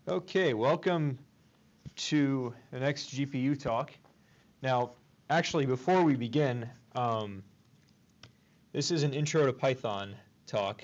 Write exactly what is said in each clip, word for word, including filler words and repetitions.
Okay, welcome to the next G P U talk. Now, actually, before we begin, um, this is an intro to Python talk,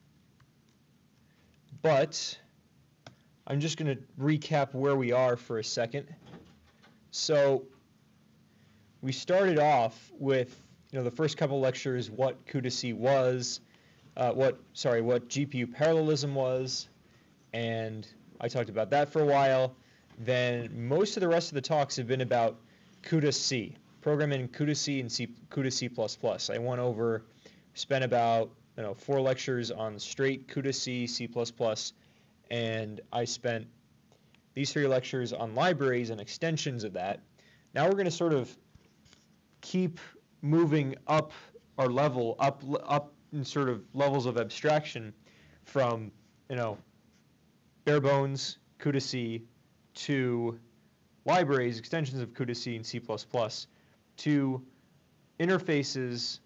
but I'm just going to recap where we are for a second. So, we started off with, you know, the first couple lectures, what CUDA C was, uh, what, sorry, what G P U parallelism was, and I talked about that for a while. Then most of the rest of the talks have been about CUDA C, programming CUDA C and C, CUDA C plus plus. I went over, spent about you know four lectures on straight CUDA C, C plus plus, and I spent these three lectures on libraries and extensions of that. Now we're going to sort of keep moving up our level, up up in sort of levels of abstraction from you know. bare bones CUDA C to libraries, extensions of CUDA C and C plus plus to interfaces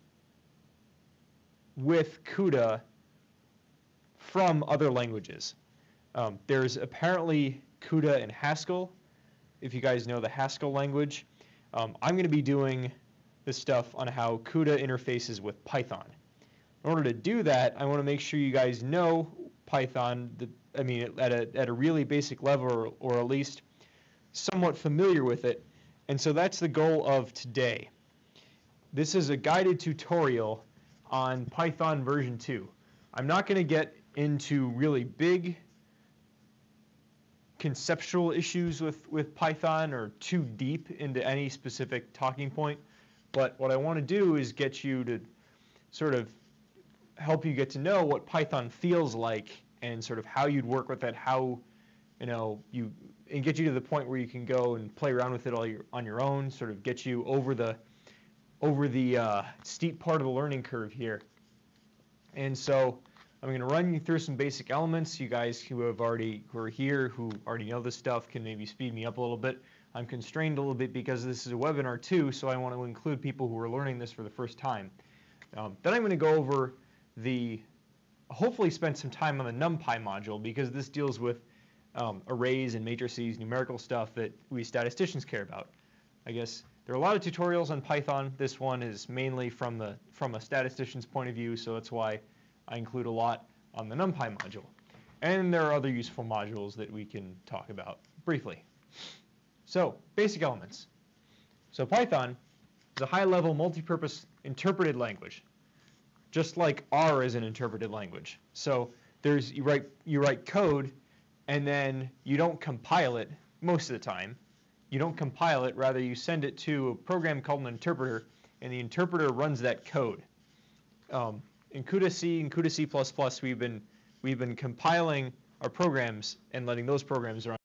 with CUDA from other languages. Um, there's apparently CUDA in Haskell, if you guys know the Haskell language. Um, I'm going to be doing this stuff on how CUDA interfaces with Python. In order to do that, I want to make sure you guys know Python, the, I mean, at a, at a really basic level, or, or at least somewhat familiar with it. And so that's the goal of today. This is a guided tutorial on Python version two. I'm not going to get into really big conceptual issues with, with Python or too deep into any specific talking point. But what I want to do is get you to sort of help you get to know what Python feels like and sort of how you'd work with it, how, you know, you, and get you to the point where you can go and play around with it all your, on your own, sort of get you over the, over the uh, steep part of the learning curve here. And so I'm going to run you through some basic elements. You guys who have already, who are here, who already know this stuff can maybe speed me up a little bit. I'm constrained a little bit because this is a webinar too, so I want to include people who are learning this for the first time. Um, then I'm going to go over the, hopefully spend some time on the NumPy module, because this deals with um, arrays and matrices, numerical stuff that we statisticians care about. I guess there are a lot of tutorials on Python. This one is mainly from the from a statistician's point of view, so that's why I include a lot on the NumPy module. And there are other useful modules that we can talk about briefly. So, basic elements. So Python is a high-level multi-purpose interpreted language, just like R is an interpreted language. So there's you write you write code, and then you don't compile it most of the time. You don't compile it, rather you send it to a program called an interpreter, and the interpreter runs that code. Um, in CUDA C and CUDA C plus plus, we've been we've been compiling our programs and letting those programs run.